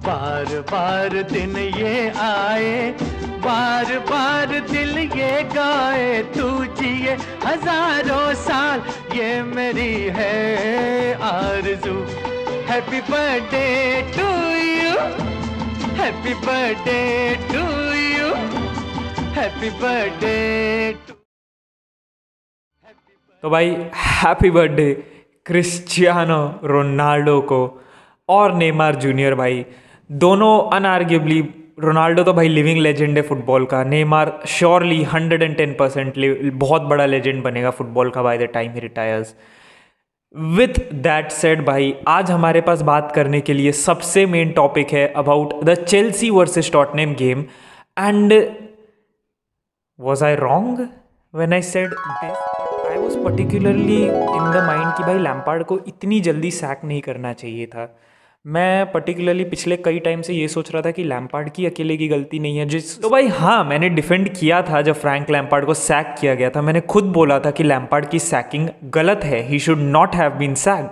बार बार दिन ये आए, बार बार दिल ये गाए, तू जिए हजारों साल, ये मेरी है आरज़ू। Happy birthday to you, happy birthday to you, happy birthday to. तो भाई हैप्पी बर्थडे क्रिस्टियानो रोनाल्डो को और नेमार जूनियर भाई, दोनों अनआर्ग्यूबली। रोनाल्डो तो भाई लिविंग लेजेंड है फुटबॉल का, नेमार श्योरली 110% बहुत बड़ा लेजेंड बनेगा फुटबॉल का बाय द टाइम ही रिटायर्स। विथ दैट सेड भाई, आज हमारे पास बात करने के लिए सबसे मेन टॉपिक है about the Chelsea versus Tottenham game. And was I wrong when I said this? I was particularly in the mind कि भाई लैम्पार्ड को इतनी जल्दी सैक नहीं करना चाहिए था। मैं पर्टिकुलरली पिछले कई टाइम से ये सोच रहा था कि लैम्पार्ड की अकेले की गलती नहीं है जिस तो भाई हाँ, मैंने डिफेंड किया था जब फ्रैंक लैम्पार्ड को सैक किया गया था। मैंने खुद बोला था कि लैम्पार्ड की सैकिंग गलत है, he should not have been sacked.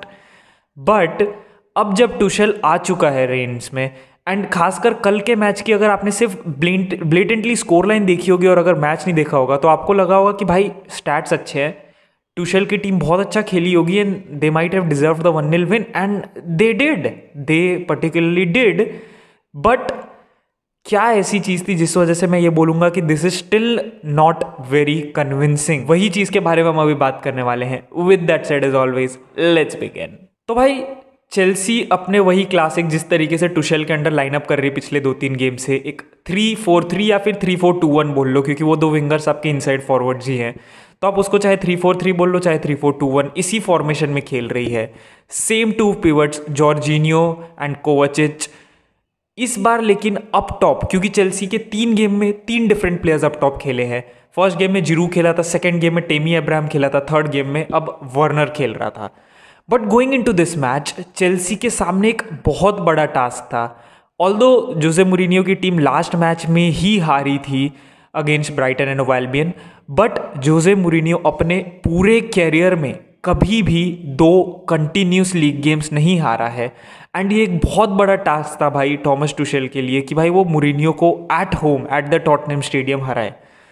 But अब जब टुशेल आ चुका है रेंस में, एंड खासकर कल के मैच की अगर आपने सिर्फ ब्लेटेंटली स्कोर लाइन देखी होगी और अगर मैच नहीं देखा होगा तो आपको लगा होगा कि भाई स्टैट्स अच्छे हैं, टुशेल की टीम बहुत अच्छा खेली होगी and they might have deserved the 1-0 win, and they did, they particularly did. But क्या ऐसी चीज़ थी जिस वजह से मैं ये बोलूँगा कि this is still not very convincing? वही चीज़ के बारे में हम अभी बात करने वाले हैं। With that said as always, let's begin. तो भाई चेल्सी अपने वही क्लासिक जिस तरीके से टुशेल के अंडर लाइनअप कर रही है पिछले 2-3 गेम से, एक 3-4-3 या फिर 3-4-2-1 बोल लो, क्योंकि वो दो विंगर्स आपके इनसाइड फॉरवर्ड्स ही हैं, तो आप उसको चाहे 3-4-3 बोल लो चाहे 3-4-2-1, इसी फॉर्मेशन में खेल रही है। Same two pivots Jorginho and Kovacic इस बार, लेकिन अप टॉप, क्योंकि चेल्सी के 3 गेम में 3 डिफरेंट प्लेयर्स अप टॉप खेले हैं। फर्स्ट गेम में जिरू खेला था, सेकेंड गेम में टेमी अब्राहम खेला था, थर्ड गेम में अब वार्नर खेल रहा था। But going into this match Chelsea के सामने एक बहुत बड़ा टास्क था। ऑल्दो जोसे मूरिन्हो की टीम लास्ट मैच में ही हारी थी against Brighton and Hove Albion, but Jose Mourinho अपने पूरे कैरियर में कभी भी 2 कंटिन्यूस लीग गेम्स नहीं हारा है। एंड ये एक बहुत बड़ा टास्क था भाई थॉमस टुशेल के लिए कि भाई वो मूरिन्हो को at home at the Tottenham stadium हराए।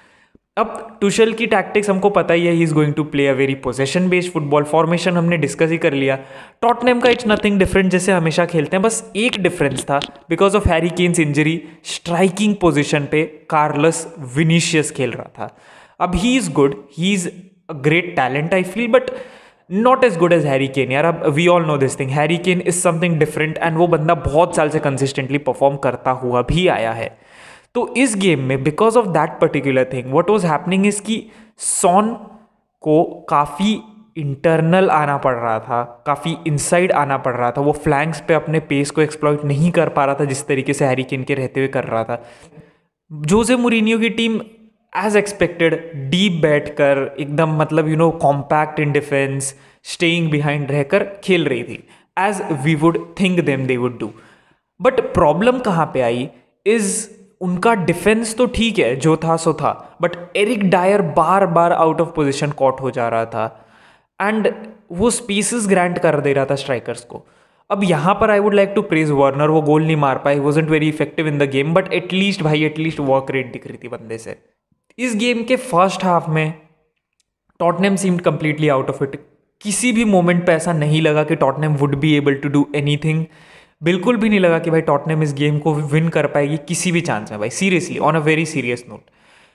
अब टुशेल की टैक्टिक्स हमको पता ही है, he is going to play a very possession based football. Formation हमने डिस्कस ही कर लिया। टॉटनहम का इट्स नथिंग डिफरेंट, जैसे हमेशा खेलते हैं, बस एक डिफरेंस था because of Harry Kane's injury, striking position पे कार्लस विनीशियस खेल रहा था। अब he is good, he is a great talent I feel, but not as good as Harry Kane. यार अब we all know this thing, Harry Kane is something different and वो बंदा बहुत साल से कंसिस्टेंटली परफॉर्म करता हुआ भी आया है। तो इस गेम में because of that particular thing what was happening is कि सॉन को काफ़ी इंटरनल आना पड़ रहा था, काफ़ी इनसाइड आना पड़ रहा था। वो फ्लैंक्स पे अपने पेस को एक्सप्लॉइट नहीं कर पा रहा था जिस तरीके से हैरी केन के रहते हुए कर रहा था। जोसे मूरिन्हो की टीम एज एक्सपेक्टेड डीप बैठकर एकदम मतलब compact in defence, staying behind रहकर खेल रही थी as we would think them they would do. But problem कहाँ पे आई इज उनका डिफेंस तो ठीक है, जो था सो था, बट एरिक डायर बार बार आउट ऑफ पोजीशन कॉट हो जा रहा था एंड वो स्पेसेस ग्रांट कर दे रहा था स्ट्राइकर्स को। अब यहाँ पर I would like to praise Werner, वो गोल नहीं मार पाए, wasn't very effective in the game, but at least work rate दिख रही थी बंदे से। इस गेम के फर्स्ट हाफ में Tottenham seemed completely out of it. किसी भी मोमेंट पे ऐसा नहीं लगा कि Tottenham would be able to do anything. बिल्कुल भी नहीं लगा कि भाई टॉटनहम इस गेम को विन कर पाएगी किसी भी चांस में भाई, seriously on a very serious note.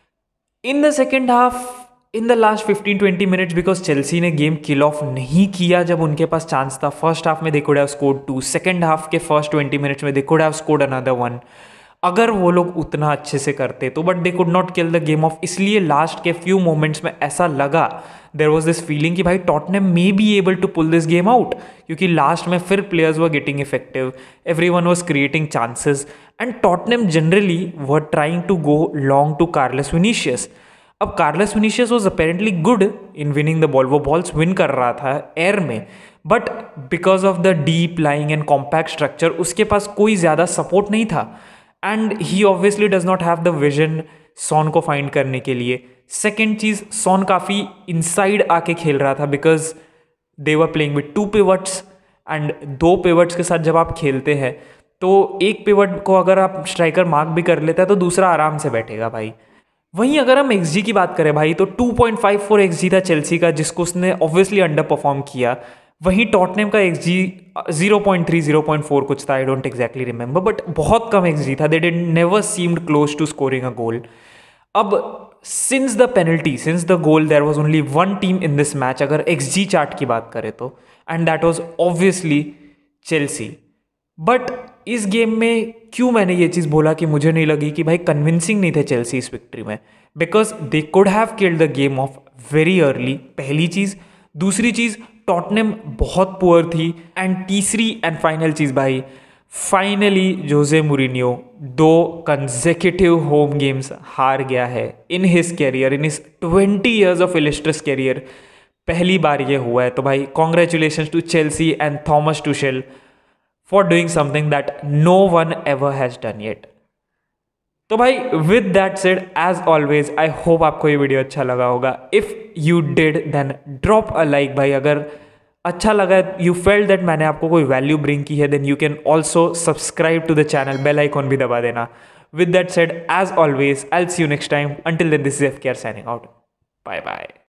In the second half, in the last 15-20 minutes, because Chelsea ने गेम किल ऑफ नहीं किया जब उनके पास चांस था। फर्स्ट हाफ में they could have scored 2, second half के फर्स्ट 20 मिनट्स में they could have scored another 1। अगर वो लोग उतना अच्छे से करते तो, but they could not kill the game off. इसलिए लास्ट के फ्यू मोमेंट्स में ऐसा लगा, देयर वाज दिस फीलिंग कि भाई Tottenham may be able to pull this game out, क्योंकि लास्ट में फिर players were getting effective, everyone was creating chances and Tottenham generally were trying to go long to Carlos Vinicius. अब Carlos Vinicius was apparently good in winning the ball, वो balls win कर रहा था air में, but because of the deep lying and compact structure उसके पास कोई ज़्यादा सपोर्ट नहीं था and he obviously does not have the vision Son को फाइंड करने के लिए। सेकेंड चीज़, सॉन काफ़ी इनसाइड आके खेल रहा था because they were playing with 2 pivots and 2 pivots के साथ जब आप खेलते हैं तो एक पिवट को अगर आप स्ट्राइकर मार्क भी कर लेता है तो दूसरा आराम से बैठेगा भाई। वहीं अगर हम XG की बात करें भाई, तो 2.54 XG था चेल्सी का, जिसको उसने ऑब्वियसली अंडर परफॉर्म किया। वहीं टॉटनहम का XG 0.3 0.4 कुछ था, I don't exactly remember, but बहुत कम XG था। They did never seemed close to scoring a goal. अब since the goal there was only one team in this match, अगर XG चार्ट की बात करें तो, and that was obviously Chelsea. But इस गेम में क्यों मैंने ये चीज़ बोला कि मुझे नहीं लगी कि भाई कन्विंसिंग नहीं थे चेल्सी इस विक्ट्री में, because they could have killed the game off very early, पहली चीज़। दूसरी चीज़, टॉटनहम बहुत पुअर थी। एंड तीसरी एंड फाइनल चीज़ भाई, finally Jose Mourinho 2 consecutive home games हार गया है in his career, in his 20 years of illustrious career. पहली बार ये हुआ है। तो भाई congratulations to Chelsea and Thomas Tuchel for doing something that no one ever has done yet. तो भाई with that said, as always, I hope आपको ये वीडियो अच्छा लगा होगा. If you did, then drop a like भाई. अगर अच्छा लगा, you felt that मैंने आपको कोई वैल्यू ब्रिंग की है, then you can also subscribe to the channel, bell icon भी दबा देना. With that said, as always, I'll see you next time. Until then, this is FKR signing out. Bye bye.